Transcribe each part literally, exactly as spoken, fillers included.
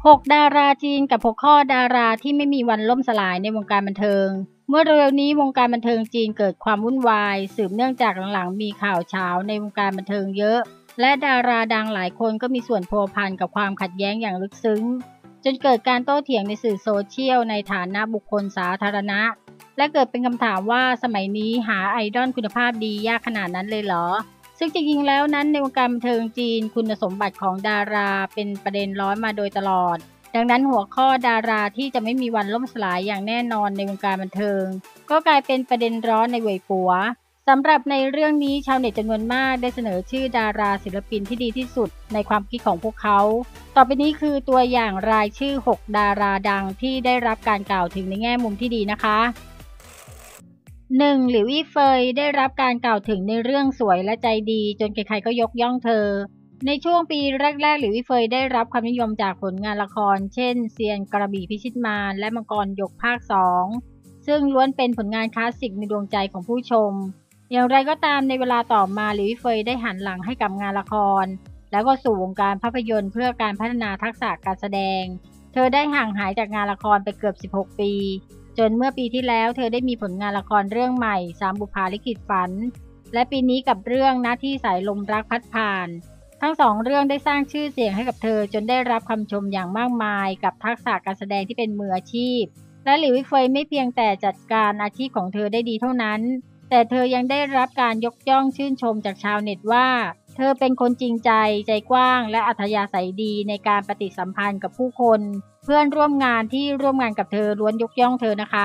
หกดาราจีนกับหกข้อดาราที่ไม่มีวันล่มสลายในวงการบันเทิงเมื่อเร็วนี้วงการบันเทิงจีนเกิดความวุ่นวายสืบเนื่องจากหลังๆมีข่าวเช้าในวงการบันเทิงเยอะและดาราดังหลายคนก็มีส่วนพัวพันกับความขัดแย้งอย่างลึกซึ้งจนเกิดการโต้เถียงในสื่อโซเชียลในฐานะบุคคลสาธารณะและเกิดเป็นคำถามว่าสมัยนี้หาไอดอลคุณภาพดียากขนาดนั้นเลยเหรอซึ่งจริงๆแล้วนั้นในวงการบันเทิงจีนคุณสมบัติของดาราเป็นประเด็นร้อนมาโดยตลอดดังนั้นหัวข้อดาราที่จะไม่มีวันล่มสลายอย่างแน่นอนในวงการบันเทิงก็กลายเป็นประเด็นร้อนในเว่ยปัวสำหรับในเรื่องนี้ชาวเน็ตจำนวนมากได้เสนอชื่อดาราศิลปินที่ดีที่สุดในความคิดของพวกเขาต่อไปนี้คือตัวอย่างรายชื่อหกดาราดังที่ได้รับการกล่าวถึงในแง่มุมที่ดีนะคะหนึ่งหลิวอี้เฟยได้รับการกล่าวถึงในเรื่องสวยและใจดีจนใครๆก็ยกย่องเธอในช่วงปีแรกๆหลิวอี้เฟยได้รับความนิยมจากผลงานละครเช่นเซียนกระบี่พิชิตมารและมังกรหยกภาคสองซึ่งล้วนเป็นผลงานคลาสสิกในดวงใจของผู้ชมอย่างไรก็ตามในเวลาต่อมาหลิวอี้เฟยได้หันหลังให้กับงานละครแล้วก็สู่วงการภาพยนตร์เพื่อการพัฒนาทักษะการแสดงเธอได้ห่างหายจากงานละครไปเกือบสิบหกปีจนเมื่อปีที่แล้วเธอได้มีผลงานละครเรื่องใหม่สามบุปผาลิขิตฝันและปีนี้กับเรื่องหน้าที่สายลมรักพัดผ่านทั้งสองเรื่องได้สร้างชื่อเสียงให้กับเธอจนได้รับคำชมอย่างมากมายกับทักษะการแสดงที่เป็นมืออาชีพและหลิวอี้เฟยไม่เพียงแต่จัดการอาชีพของเธอได้ดีเท่านั้นแต่เธอยังได้รับการยกย่องชื่นชมจากชาวเน็ตว่าเธอเป็นคนจริงใจใจกว้างและอัธยาศัยดีในการปฏิสัมพันธ์กับผู้คนเพื่อนร่วมงานที่ร่วมงานกับเธอล้วนยกย่องเธอนะคะ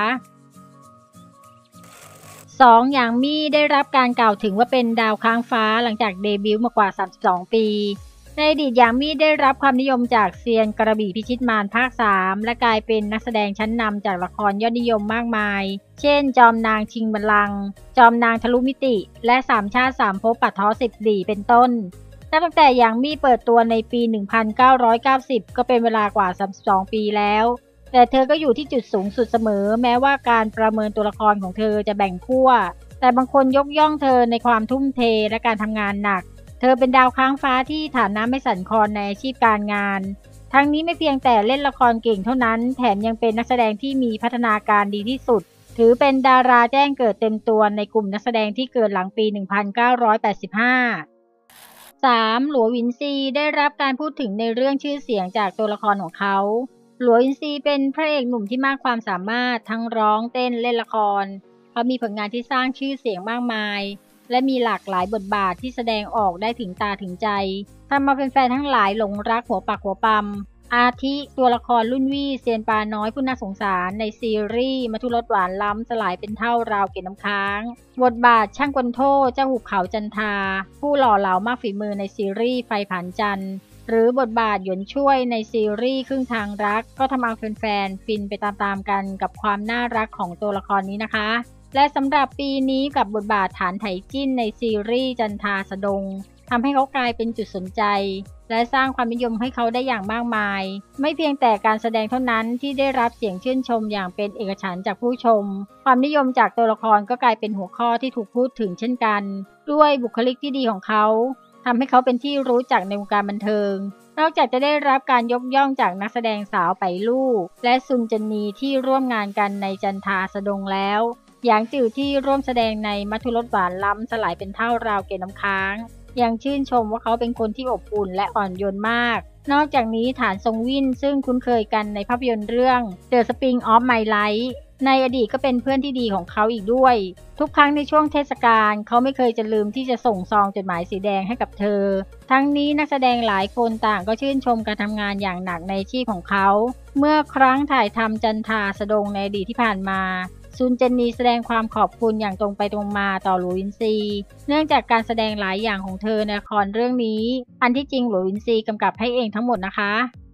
สองหยางมี่ได้รับการกล่าวถึงว่าเป็นดาวค้างฟ้าหลังจากเดบิวต์มากว่าสามสิบสองปีในอดีตหยางมี่ได้รับความนิยมจากเซียนกระบี่พิชิตมารภาคสามและกลายเป็นนักแสดงชั้นนำจากละครยอดนิยมมากมายเช่นจอมนางชิงบัลลังก์จอมนางทะลุมิติและสามชาติสามภพปัดท้อสิบหลี่เป็นต้นตั้งแต่หยางมี่เปิดตัวในปีหนึ่งพันเก้าร้อยเก้าสิบก็เป็นเวลากว่าสามสิบสองปีแล้วแต่เธอก็อยู่ที่จุดสูงสุดเสมอแม้ว่าการประเมินตัวละครของเธอจะแบ่งขั้วแต่บางคนยกย่องเธอในความทุ่มเทและการทำงานหนักเธอเป็นดาวค้างฟ้าที่ฐานะไม่สั่นคลอนในอาชีพการงานทั้งนี้ไม่เพียงแต่เล่นละครเก่งเท่านั้นแถมยังเป็นนักแสดงที่มีพัฒนาการดีที่สุดถือเป็นดาราแจ้งเกิดเต็มตัวในกลุ่มนักแสดงที่เกิดหลังปีหนึ่งพันเก้าร้อยแปดสิบห้า สาม หลัวหวินซีได้รับการพูดถึงในเรื่องชื่อเสียงจากตัวละครของเขาหลัวหวินซีเป็นพระเอกหนุ่มที่มากความสามารถทั้งร้องเต้นเล่นละครเขามีผลงานที่สร้างชื่อเสียงมากมายและมีหลากหลายบทบาทที่แสดงออกได้ถึงตาถึงใจทำมาเป็นแฟนทั้งหลายหลงรักหัวปักหัวปั๊มอาทิตัวละครรุ่นวี่เซียนปลาน้อยผู้น่าสงสารในซีรีส์มัทุรสหวานล้ำสลายเป็นเท่าราวเกล็ดน้ำค้างบทบาทช่างกลโทเจ้าหุบเขาจันทาผู้หล่อเหลามากฝีมือในซีรีส์ไฟผ่านจันทร์หรือบทบาทหยวนช่วยในซีรีส์ครึ่งทางรักก็ทำเอาแฟนๆฟินไปตามๆกันกับความน่ารักของตัวละครนี้นะคะและสำหรับปีนี้กับบทบาทฐานไถจิ้นในซีรีส์จันทาสดงทำให้เขากลายเป็นจุดสนใจและสร้างความนิยมให้เขาได้อย่างมากมายไม่เพียงแต่การแสดงเท่านั้นที่ได้รับเสียงชื่นชมอย่างเป็นเอกฉันท์จากผู้ชมความนิยมจากตัวละครก็กลายเป็นหัวข้อที่ถูกพูดถึงเช่นกันด้วยบุคลิกที่ดีของเขาทำให้เขาเป็นที่รู้จักในวงการบันเทิงนอกจากจะได้รับการยกย่องจากนักแสดงสาวไปลู่และซุนจันนีที่ร่วมงานกันในจันทาสดงแล้วหยางจื่อที่ร่วมแสดงในมัทุรสหวานล้ำสลายเป็นเท่าราวเกล็ดน้ำค้างยังชื่นชมว่าเขาเป็นคนที่อบอุ่นและอ่อนโยนมากนอกจากนี้ฐานซงวินซึ่งคุ้นเคยกันในภาพยนตร์เรื่อง The Spring of My Life ในอดีตก็เป็นเพื่อนที่ดีของเขาอีกด้วยทุกครั้งในช่วงเทศกาลเขาไม่เคยจะลืมที่จะส่งซองจดหมายสีแดงให้กับเธอทั้งนี้นักแสดงหลายคนต่างก็ชื่นชมการทำงานอย่างหนักในอาชีพของเขาเมื่อครั้งถ่ายทำจันทาสดงในอดีตที่ผ่านมาซุนเจนนีแสดงความขอบคุณอย่างตรงไปตรงมาต่อหลุยวินซีเนื่องจากการแสดงหลายอย่างของเธอในละครเรื่องนี้อันที่จริงหลุยวินซีกำกับให้เองทั้งหมดนะคะ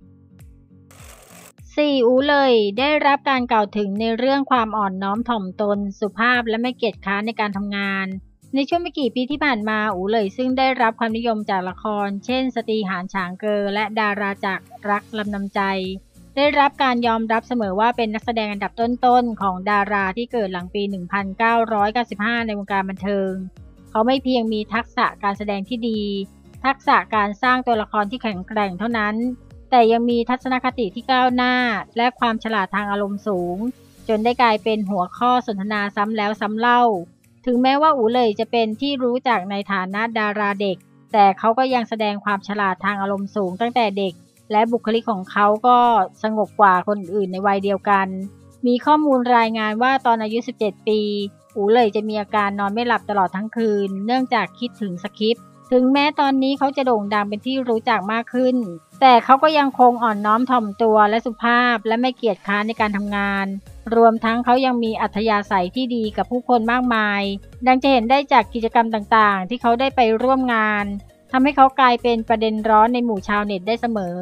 สี่ อูเลยได้รับการกล่าวถึงในเรื่องความอ่อนน้อมถ่อมตนสุภาพและไม่เกียจคร้านในการทำงานในช่วงไม่กี่ปีที่ผ่านมาอูเลยซึ่งได้รับความนิยมจากละครเช่นสตรีหานฉางเกอและดาราจากรักลำนำใจได้รับการยอมรับเสมอว่าเป็นนักแสดงอันดับต้นๆของดาราที่เกิดหลังปีหนึ่งพันเก้าร้อยเก้าสิบห้าในวงการบันเทิงเขาไม่เพียงมีทักษะการแสดงที่ดีทักษะการสร้างตัวละครที่แข็งแกร่งเท่านั้นแต่ยังมีทัศนคติที่ก้าวหน้าและความฉลาดทางอารมณ์สูงจนได้กลายเป็นหัวข้อสนทนาซ้ำแล้วซ้ำเล่าถึงแม้ว่าอู่เหล่ยจะเป็นที่รู้จักในฐานะดาราเด็กแต่เขาก็ยังแสดงความฉลาดทางอารมณ์สูงตั้งแต่เด็กและบุคลิกของเขาก็สงบกว่าคนอื่นในวัยเดียวกันมีข้อมูลรายงานว่าตอนอายุสิบเจ็ดปีอู่เหล่ยจะมีอาการนอนไม่หลับตลอดทั้งคืนเนื่องจากคิดถึงสคริปต์ถึงแม้ตอนนี้เขาจะโด่งดังเป็นที่รู้จักมากขึ้นแต่เขาก็ยังคงอ่อนน้อมถ่อมตัวและสุภาพและไม่เกียจคร้านในการทำงานรวมทั้งเขายังมีอัธยาศัยที่ดีกับผู้คนมากมายดังจะเห็นได้จากกิจกรรมต่างๆที่เขาได้ไปร่วมงานทำให้เขากลายเป็นประเด็นร้อนในหมู่ชาวเน็ตได้เสมอ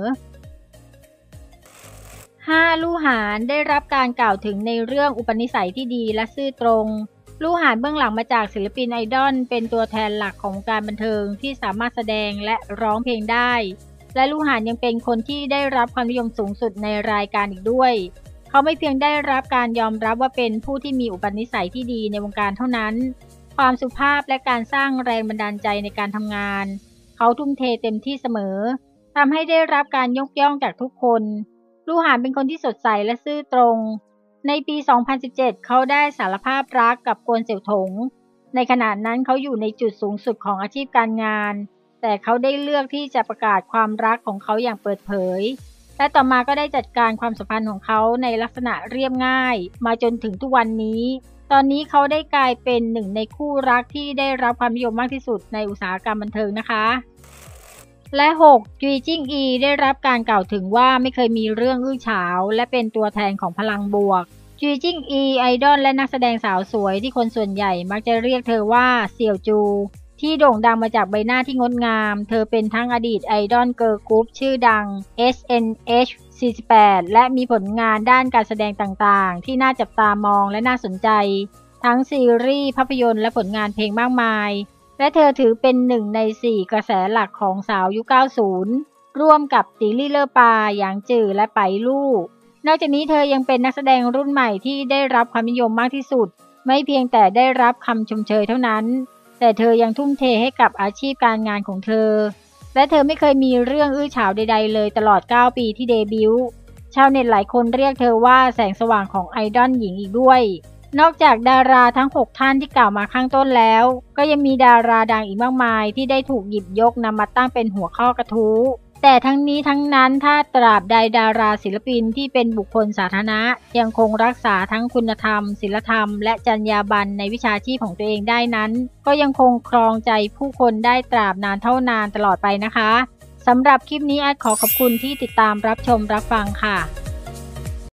ห้า. ลู่หานได้รับการกล่าวถึงในเรื่องอุปนิสัยที่ดีและซื่อตรงลู่หานเบื้องหลังมาจากศิลปินไอดอลเป็นตัวแทนหลักของการบันเทิงที่สามารถแสดงและร้องเพลงได้และลู่หานยังเป็นคนที่ได้รับความนิยมสูงสุดในรายการอีกด้วยเขาไม่เพียงได้รับการยอมรับว่าเป็นผู้ที่มีอุปนิสัยที่ดีในวงการเท่านั้นความสุภาพและการสร้างแรงบันดาลใจในการทำงานเขาทุ่มเทเต็มที่เสมอทำให้ได้รับการยกย่องจากทุกคนลู่หานเป็นคนที่สดใสและซื่อตรงในปี สองพันสิบเจ็ด เขาได้สารภาพรักกับกวนเสี่ยวถงในขณะนั้นเขาอยู่ในจุดสูงสุดของอาชีพการงานแต่เขาได้เลือกที่จะประกาศความรักของเขาอย่างเปิดเผยและต่อมาก็ได้จัดการความสัมพันธ์ของเขาในลักษณะเรียบง่ายมาจนถึงทุกวันนี้ตอนนี้เขาได้กลายเป็นหนึ่งในคู่รักที่ได้รับความนิยมมากที่สุดในอุตสาหกรรมบันเทิงนะคะและ หก. จุยจิ้งอีได้รับการกล่าวถึงว่าไม่เคยมีเรื่องอื้อฉาวและเป็นตัวแทนของพลังบวกจุยจิ้งอีไอดอลและนักแสดงสาวสวยที่คนส่วนใหญ่มักจะเรียกเธอว่าเสี่ยวจูที่โด่งดังมาจากใบหน้าที่งดงามเธอเป็นทั้งอดีตไอดอลเกิร์ลกรุ๊ปชื่อดัง เอส เอ็น เอช สี่สิบแปด และมีผลงานด้านการแสดงต่างๆที่น่าจับตามองและน่าสนใจทั้งซีรีส์ภาพยนตร์และผลงานเพลงมากมายและเธอถือเป็นหนึ่งในสี่กระแสหลักของสาวยุค เก้าสิบ ร่วมกับตีลี่เลอปาหยางจื่อและไปลู่นอกจากนี้เธอยังเป็นนักแสดงรุ่นใหม่ที่ได้รับความนิยมมากที่สุดไม่เพียงแต่ได้รับคำชมเชยเท่านั้นแต่เธอยังทุ่มเทให้กับอาชีพการงานของเธอและเธอไม่เคยมีเรื่องอื้อฉาวใดๆเลยตลอดเก้าปีที่เดบิวต์ชาวเน็ตหลายคนเรียกเธอว่าแสงสว่างของไอดอลหญิงอีกด้วยนอกจากดาราทั้งหกท่านที่กล่าวมาข้างต้นแล้วก็ยังมีดาราดังอีกมากมายที่ได้ถูกหยิบยกนำมาตั้งเป็นหัวข้อกระทู้แต่ทั้งนี้ทั้งนั้นถ้าตราบใดดาราศิลปินที่เป็นบุคคลสาธารณะยังคงรักษาทั้งคุณธรรมศีลธรรมและจรรยาบรรณในวิชาชีพของตัวเองได้นั้นก็ยังคงครองใจผู้คนได้ตราบนานเท่านานตลอดไปนะคะสำหรับคลิปนี้แอดขอขอบคุณที่ติดตามรับชมรับฟังค่ะ